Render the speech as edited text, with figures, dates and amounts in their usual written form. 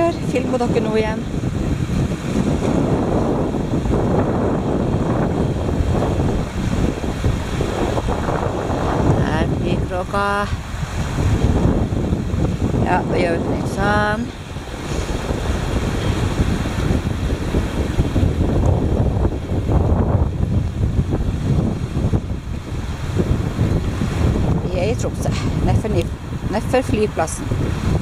eller filmer dere noe igjen? Der blir klokka. Ja, da gjør vi litt sånn. Vi er i Tromsø, nedfor flyplassen.